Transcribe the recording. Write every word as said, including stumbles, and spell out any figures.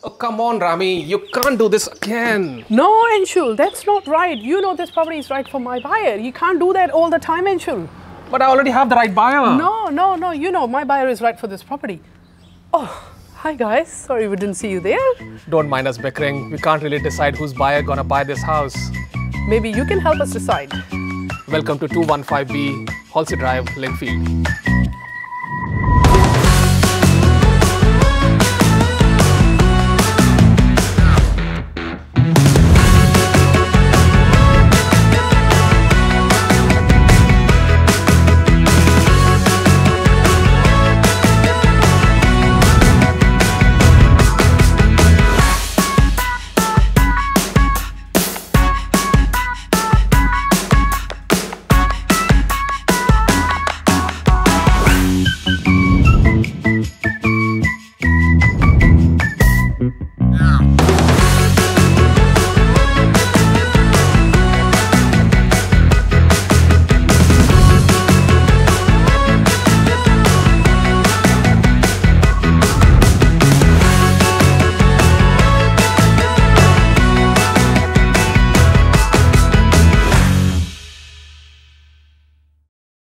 Oh, come on, Rami. You can't do this again. No, Anshul, that's not right. You know this property is right for my buyer. You can't do that all the time, Anshul. But I already have the right buyer. No, no, no. You know my buyer is right for this property. Oh, hi guys. Sorry we didn't see you there. Don't mind us bickering. We can't really decide whose buyer gonna buy this house. Maybe you can help us decide. Welcome to two one five B, Halsey Drive, Lynfield.